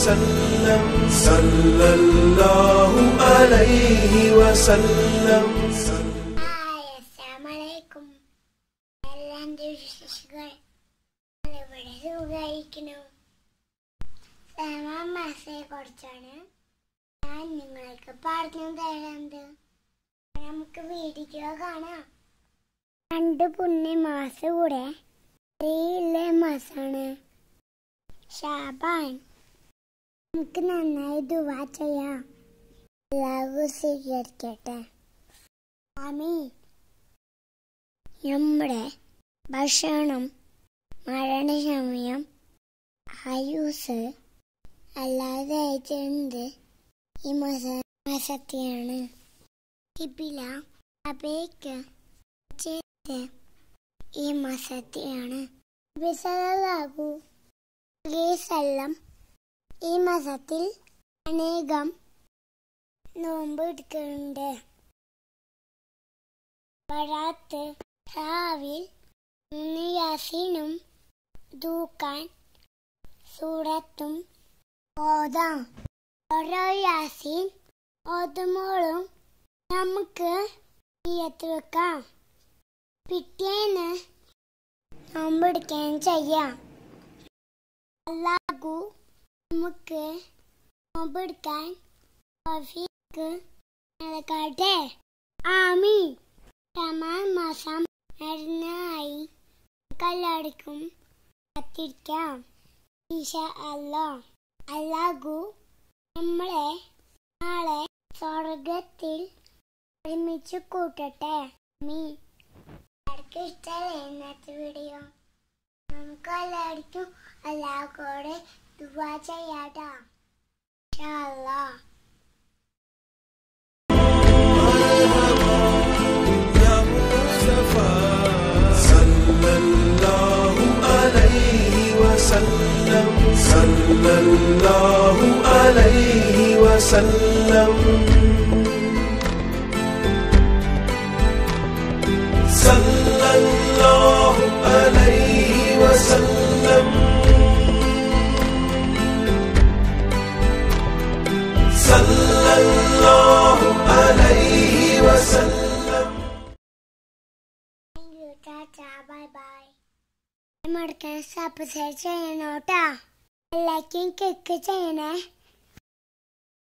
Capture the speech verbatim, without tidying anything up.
وسلم صلى الله عليه وسلم. Hi അസ്സലാമു അലൈക്കും. എല്ലാവരുടെ വിശേഷങ്ങൾ ഇവിടെ സുഖമായിരിക്കുന്നു. സലാം മാസയെ കുറിച്ചാണ് ഞാൻ നിങ്ങൾക്ക് പറഞ്ഞു തരുന്നത്. നമുക്ക് വീഡിയോ കാണാം. രണ്ട് പുണ്യമാസം കൂടെ ഇല്ലേ മാസമാണ് ഷാബാൻ. നമുക്ക് നന്നായി ദുആ ചെയ്യാം. അല്ലാഹു സ്വീകരിക്കട്ടെ. ആമീൻ. നമ്മുടെ ഭക്ഷണം, മരണസമയം, ആയുസ് അല്ലാതെ അയച്ചത് ഈ മാസ മാസത്തെയാണ്. കിബില അബേക്ക് ഈ മാസത്തെയാണ്. ബിസലാഹു അലൈഹിവസല്ലം ഈ മാസത്തിൽ അനേകം നോമ്പ് എടുക്കുന്നുണ്ട്. ബറാത്ത് രാവിൽ മൂന്ന് യാസീനും ദൂക്കാൻ സൂറത്തും ഓതാം. ഓരോ യാസീൻ ഓതുമ്പോഴും നമുക്ക് നിയ്യത്ത് വെക്കാം. പിറ്റേന്ന് നോമ്പെടുക്കുകയും ചെയ്യാം. അല്ലാഹു നമുക്ക് നോമ്പെടുക്കാൻ തൗഫീഖ് നൽകട്ടെ. ആമീൻ. റമദാൻ മാസം വരുന്നതായി എല്ലാവർക്കും കാത്തിരിക്കാം. ഇൻഷാ അല്ലാഹ്. അല്ലാഹു നമ്മളെ നാളെ സ്വർഗത്തിൽ ഒരുമിച്ച് കൂട്ടട്ടെ. ആമീൻ. എല്ലാവർക്കും ഇഷ്ടമല്ലേ ഇന്നത്തെ വീഡിയോ? നമുക്ക് എല്ലാവർക്കും അല്ലാഹുവോട് ദുആ ചെയ്യാട്ടോ. ഇൻഷാ അല്ലാഹ്. صلى الله عليه وسلم صلى الله عليه وسلم صلى الله عليه وسلم. Thank you. Tata. Bye bye. Subscribe ചെയ്യണോട്ടാ. ലൈക്കും ക്ലിക്ക് ചെയ്യണേ.